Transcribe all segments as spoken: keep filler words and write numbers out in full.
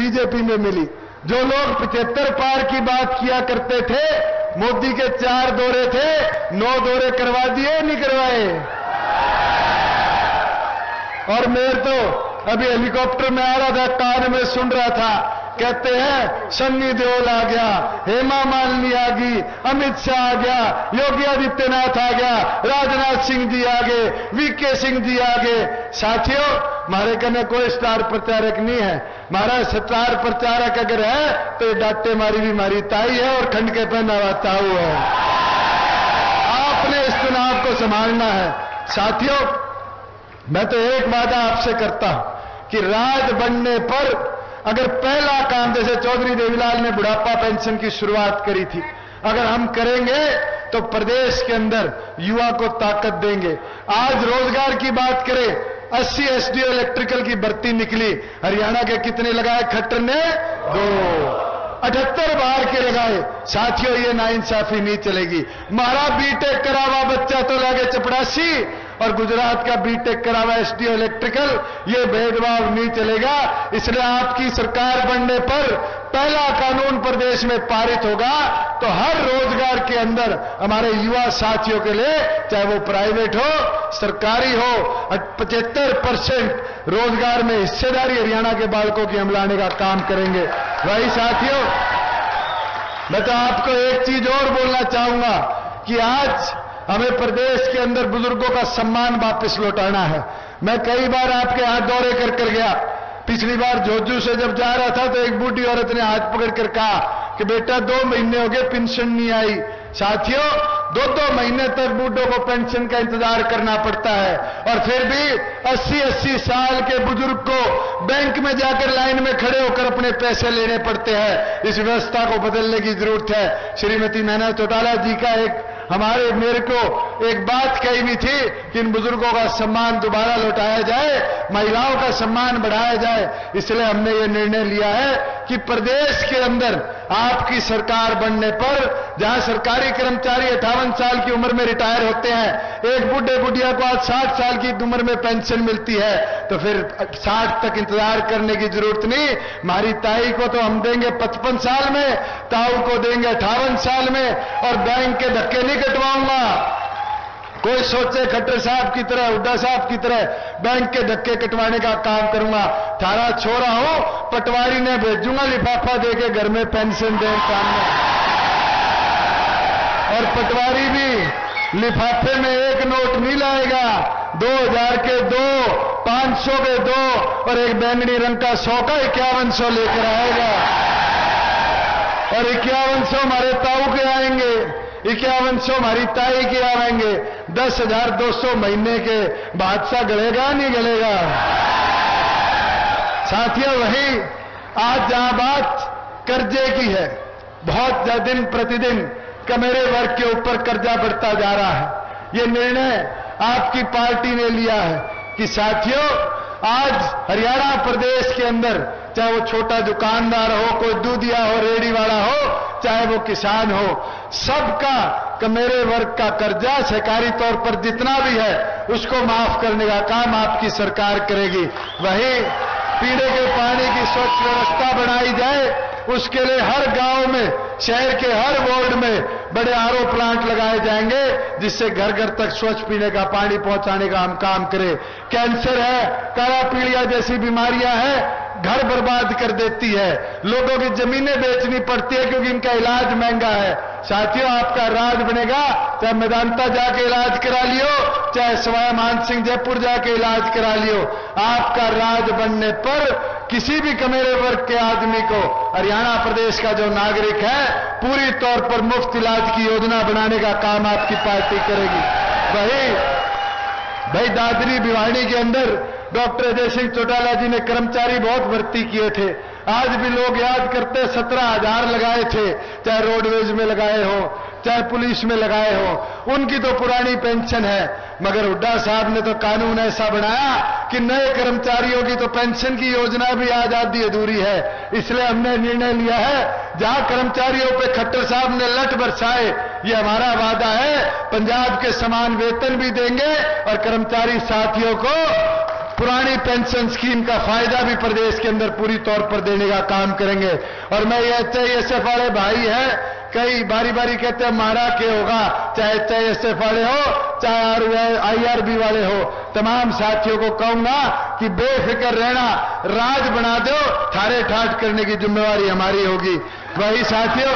BJP में मिली। जो लोग पचहत्तर पार की बात किया करते थे, मोदी के चार दौरे थे, नौ दौरे करवा दिए नहीं करवाए। और मेरे तो अभी हेलीकॉप्टर में आ रहा था, कान में सुन रहा था, कहते हैं सन्नी देओल आ गया, हेमा मालिनी आ गई, अमित शाह आ गया, योगी आदित्यनाथ आ गया, राजनाथ सिंह जी आ गए, वीके सिंह जी आ गए। साथियों, हमारे कने कोई स्टार प्रचारक नहीं है। हमारा स्टार प्रचारक अगर है तो डांटे मारी भी मारी ताई है और खंड के पहना हुआ ताऊ है। आपने इस चुनाव को संभालना है। साथियों, मैं तो एक वादा आपसे करता हूं कि राज बनने पर अगर पहला काम, जैसे चौधरी देवीलाल ने बुढ़ापा पेंशन की शुरुआत करी थी, अगर हम करेंगे तो प्रदेश के अंदर युवा को ताकत देंगे। आज रोजगार की बात करें, अस्सी एसडीओ इलेक्ट्रिकल की भर्ती निकली, हरियाणा के कितने लगाए खट्टर ने? दो। अठहत्तर बार के लगाए। साथियों, ये नाइंसाफी नहीं चलेगी। हमारा बीटेक करा हुआ बच्चा तो लगे चपड़ासी और गुजरात का बीटेक करा हुआ एसडीओ इलेक्ट्रिकल, ये भेदभाव नहीं चलेगा। इसलिए आपकी सरकार बनने पर पहला कानून प्रदेश में पारित होगा तो हर रोजगार के अंदर हमारे युवा साथियों के लिए, चाहे वो प्राइवेट हो सरकारी हो, पचहत्तर परसेंट रोजगार में हिस्सेदारी हरियाणा के बालकों की हम लाने का काम करेंगे। वही साथियों, मैं तो आपको एक चीज और बोलना चाहूंगा कि आज हमें प्रदेश के अंदर बुजुर्गों का सम्मान वापस लौटाना है। मैं कई बार आपके हाथ दौरे कर कर गया। पिछली बार जोजू से जब जा रहा था तो एक बूढ़ी औरत ने हाथ पकड़ कर कहा कि बेटा दो महीने हो गए पेंशन नहीं आई। साथियों, दो दो महीने तक बूढ़ों को पेंशन का इंतजार करना पड़ता है और फिर भी अस्सी अस्सी साल के बुजुर्ग को बैंक में जाकर लाइन में खड़े होकर अपने पैसे लेने पड़ते हैं। इस व्यवस्था को बदलने की जरूरत है। श्रीमती मैना चौटाला जी का एक हमारे मेरे को एक बात कही भी थी कि इन बुजुर्गों का सम्मान दोबारा लौटाया जाए, महिलाओं का सम्मान बढ़ाया जाए। इसलिए हमने ये निर्णय लिया है कि प्रदेश के अंदर आपकी सरकार बनने पर जहां सरकारी कर्मचारी अट्ठावन साल की उम्र में रिटायर होते हैं, एक बुढ़े बुढ़िया को आज साठ साल की उम्र में पेंशन मिलती है, तो फिर साठ तक इंतजार करने की जरूरत नहीं। हमारी ताई को तो हम देंगे पचपन साल में, ताऊ को देंगे अट्ठावन साल में, और बैंक के धक्के नहीं कटवाऊंगा। कोई सोचे खट्टर साहब की तरह, हुड्डा साहब की तरह बैंक के धक्के कटवाने का काम करूंगा। थारा छोरा हो, पटवारी ने भेजूंगा लिफाफा देके घर में पेंशन दे काम में, और पटवारी भी लिफाफे में एक नोट नहीं लाएगा, दो हजार के दो, पांच सौ के दो और एक बैंगनी रंग का सौ का इक्यावन सौ लेकर आएगा। और इक्यावन सौ हमारे ताऊ के आएंगे, इक्यावन सौ हमारी ताई के आएंगे। दस हजार दो सौ महीने के बादशाह गलेगा नहीं गलेगा। साथियों, वही आज जहां बात कर्जे की है, बहुत दिन प्रतिदिन कमेरे वर्ग के ऊपर कर्जा बढ़ता जा रहा है। ये निर्णय आपकी पार्टी ने लिया है कि साथियों, आज हरियाणा प्रदेश के अंदर चाहे वो छोटा दुकानदार हो, कोई दूधिया हो, रेडी वाला हो, चाहे वो किसान हो, सबका कमेरे वर्ग का कर्जा सहकारी तौर पर जितना भी है उसको माफ करने का काम आपकी सरकार करेगी। वही पीने के पानी की स्वच्छ व्यवस्था बनाई जाए, उसके लिए हर गांव में, शहर के हर वार्ड में बड़े आरओ प्लांट लगाए जाएंगे जिससे घर घर तक स्वच्छ पीने का पानी पहुंचाने का हम काम करें। कैंसर है, काला पीलिया जैसी बीमारियां हैं, घर बर्बाद कर देती है, लोगों की जमीनें बेचनी पड़ती है क्योंकि इनका इलाज महंगा है। साथियों, आपका राज बनेगा, चाहे मैदानता जाके इलाज करा लियो, चाहे सवाई मानसिंह जयपुर जाके इलाज करा लियो, आपका राज बनने पर किसी भी कमेरे वर्ग के आदमी को हरियाणा प्रदेश का जो नागरिक है पूरी तौर पर मुफ्त इलाज की योजना बनाने का काम आपकी पार्टी करेगी। वही भाई दादरी भिवानी के अंदर डॉक्टर अजय सिंह चौटाला जी ने कर्मचारी बहुत भर्ती किए थे। आज भी लोग याद करते, सत्रह हजार लगाए थे, चाहे रोडवेज में लगाए हो, चाहे पुलिस में लगाए हो, उनकी तो पुरानी पेंशन है। मगर हुड्डा साहब ने तो कानून ऐसा बनाया कि नए कर्मचारियों की तो पेंशन की योजना भी आज आधी अधूरी है। इसलिए हमने निर्णय लिया है, जहां कर्मचारियों पे खट्टर साहब ने लठ बरसाए, ये हमारा वादा है, पंजाब के समान वेतन भी देंगे और कर्मचारी साथियों को पुरानी पेंशन स्कीम का फायदा भी प्रदेश के अंदर पूरी तौर पर देने का काम करेंगे। और मैं ये एच आई एस एफ वाले भाई हैं, कई बारी बारी कहते हैं मारा के होगा, चाहे एच आई एस एफ वाले हो चाहे आई आर बी वाले हो, तमाम साथियों को कहूंगा कि बेफिक्र रहना, राज बना दो, थारे ठाट करने की जिम्मेवारी हमारी होगी। वही साथियों,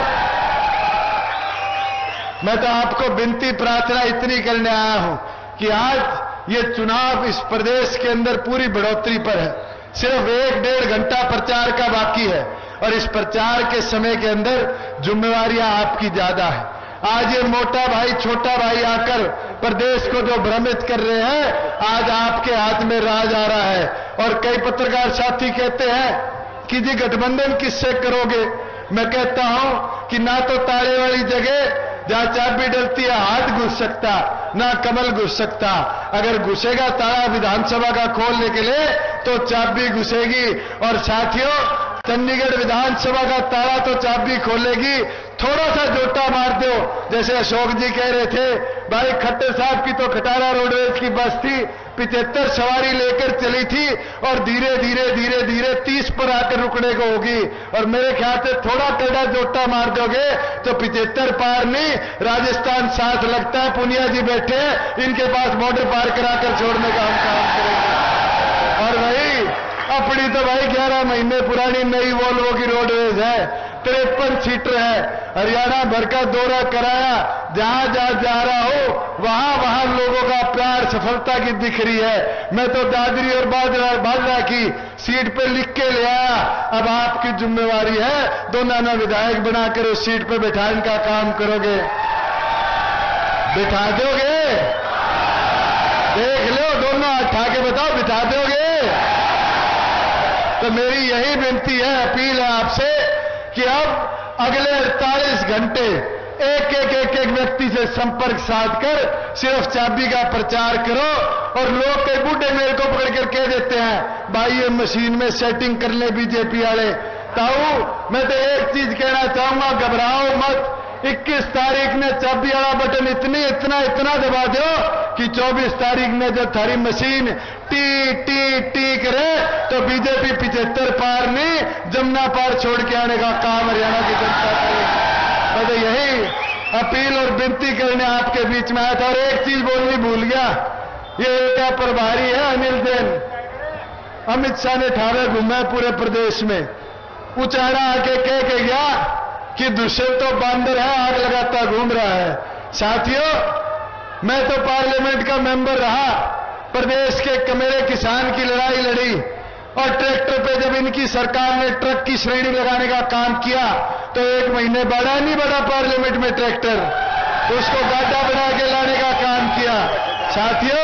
मैं तो आपको विनती प्रार्थना इतनी करने आया हूं कि आज ये चुनाव इस प्रदेश के अंदर पूरी बढ़ोतरी पर है। सिर्फ एक डेढ़ घंटा प्रचार का बाकी है और इस प्रचार के समय के अंदर जिम्मेवारियां आपकी ज्यादा है। आज ये मोटा भाई छोटा भाई आकर प्रदेश को जो भ्रमित कर रहे हैं, आज आपके हाथ में राज आ रहा है। और कई पत्रकार साथी कहते हैं कि जी गठबंधन किससे करोगे। मैं कहता हूं कि ना तो ताले वाली जगह जहां चाबी डलती है हाथ घुस सकता, ना कमल घुस सकता। अगर घुसेगा ताला विधानसभा का खोलने के लिए तो चाबी घुसेगी। और साथियों, चंडीगढ़ विधानसभा का ताला तो चाबी खोलेगी, थोड़ा सा जोटा मार दो। जैसे अशोक जी कह रहे थे, भाई खट्टर साहब की तो खटारा रोडवेज की बस थी, पिछहत्तर सवारी लेकर चली थी और धीरे धीरे धीरे धीरे तीस पर आकर रुकने को होगी। और मेरे ख्याल से थोड़ा टेढ़ा जोटा मार दोगे तो पिछहत्तर पार नहीं, राजस्थान साथ लगता है। पुनिया जी बैठे हैं, इनके पास बॉर्डर पार कराकर छोड़ने का हम काम करेंगे। और वही अपनी तो भाई ग्यारह महीने पुरानी नई वोल्वो की रोडवेज है, तिरपन सीटर है, हरियाणा भर का दौरा कराया, जहां जहां जा रहा हो वहां वहां लोगों का प्यार सफलता की दिख रही है। मैं तो दादरी और बाजरा बाजरा की सीट पे लिख के ले आया। अब आपकी जिम्मेवारी है, दोनों ना विधायक बनाकर उस सीट पे बैठाने का काम करोगे। बिठा दोगे? देख लो, दोनों उठा के बताओ, बिठा दोगे? तो मेरी यही विनती है, अपील है आपसे कि अब अगले अड़तालीस घंटे एक एक एक एक व्यक्ति से संपर्क साधकर सिर्फ चाबी का प्रचार करो। और लोग कई बूढ़े मेरे को पकड़ कर कह देते हैं, भाई ये मशीन में सेटिंग कर ले बीजेपी वाले। ताऊ, मैं तो एक चीज कहना चाहूंगा, घबराओ मत। इक्कीस तारीख ने चाबी वाला बटन इतनी इतना इतना दबा दो कि चौबीस तारीख में जब थारी मशीन टी टी टी करे तो बीजेपी पिछहत्तर पार नहीं, जमुना पार छोड़ के आने का काम हरियाणा की जनता करेगी। मैं तो यही अपील और विनती करने आपके बीच में आया था। और एक चीज बोलनी भूल गया, ये क्या प्रभारी है अनिल जैन, अमित शाह ने ठावे घूमे पूरे प्रदेश में, उचाड़ा आके कह के गया कि दुष्यंत तो बांदर है, आग लगाता घूम रहा है। साथियों, मैं तो पार्लियामेंट का मेंबर रहा, प्रदेश के मेरे किसान की लड़ाई लड़ी और ट्रैक्टर पे जब इनकी सरकार ने ट्रक की श्रेणी लगाने का काम किया तो एक महीने बढ़ा नहीं बढ़ा पार्लियामेंट में ट्रैक्टर, उसको गाड्डा बना के लाने का काम किया। साथियों,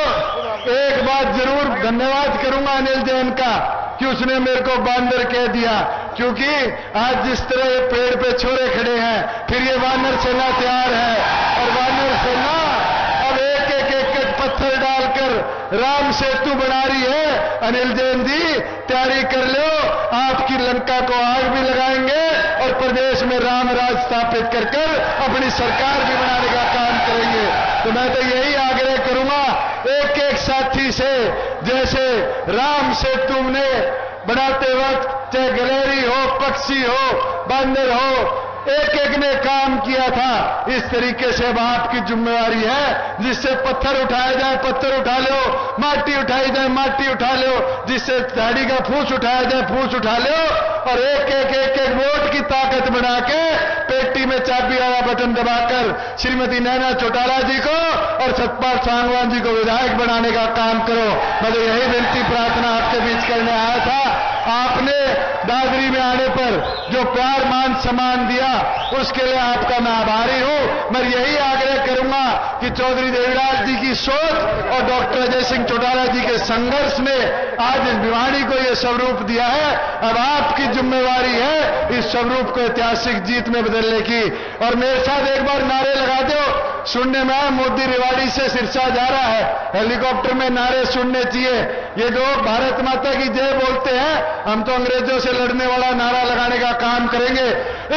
एक बात जरूर धन्यवाद करूंगा अनिल जैन का कि उसने मेरे को बांदर कह दिया, क्योंकि आज जिस तरह ये पेड़ पे छोरे खड़े हैं, फिर ये वानर सेना तैयार है और वानर सेना अब एक एक एक एक पत्थर डालकर राम सेतु बना रही है। अनिल जैन जी, तैयारी कर लो, आपकी लंका को आग भी लगाएंगे और प्रदेश में राम राज स्थापित कर कर अपनी सरकार भी बनाने का काम करेंगे। तो मैं तो यही आग्रह करूंगा एक एक साथी से, जैसे राम सेतु ने बनाते वक्त चाहे गलेरी हो, पक्षी हो, बंदर हो, एक एक ने काम किया था, इस तरीके से अब आपकी जिम्मेवारी है, जिससे पत्थर उठाया जाए पत्थर उठा लो, माटी उठाई जाए माटी उठा लो, जिससे झाड़ी का फूस उठाया जाए फूस उठा लो, और एक एक एक एक वोट की ताकत बना के पेटी में चाबी वाला बटन दबाकर श्रीमती नैना चौटाला जी को और सतपाल सांगवान जी को विधायक बनाने का काम करो। मैं तो यही विनती प्रार्थना आपके बीच करने आया था। आपने दादरी में आने पर जो प्यार मान सम्मान दिया उसके लिए आपका मैं आभारी हूं। मैं यही आग्रह करूंगा कि चौधरी देवीलाल जी की सोच और डॉक्टर अजय सिंह चौटाला जी के संघर्ष ने आज इस भिवानी को यह स्वरूप दिया है। अब आपकी जिम्मेवारी है इस स्वरूप को ऐतिहासिक जीत में बदलने की। और मेरे साथ एक बार नारे लगा दो। सुनने में आया मोदी रेवाड़ी से सिरसा जा रहा है, हेलीकॉप्टर में नारे सुनने चाहिए। ये जो भारत माता की जय बोलते हैं, हम तो अंग्रेजों से लड़ने वाला नारा लगाने का काम करेंगे।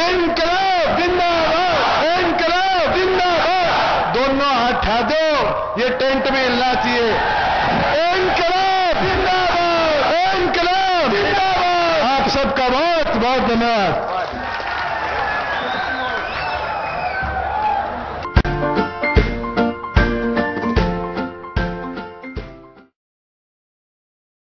इनकलाब जिंदाबाद, इनकलाब जिंदाबाद। दोनों हाथ उठा दो, ये टेंट में हिलना चाहिए। इनकलाब जिंदाबाद। सबका बहुत बहुत धन्यवाद।